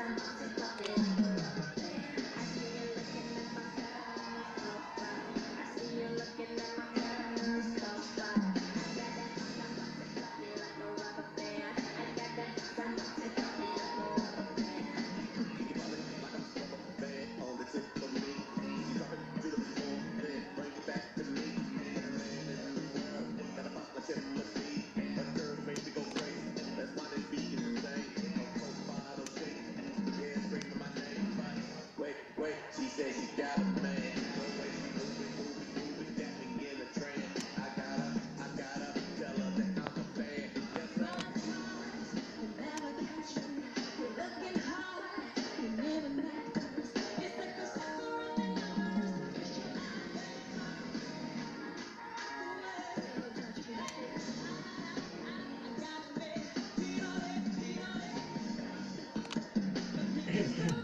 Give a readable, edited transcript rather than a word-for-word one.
She said she got a man. The way she moving, got me in a trance. I gotta tell her that I'm a fan. Yes, You never catch me. You're looking hard. You never met us. It's like a circle running over. I got it.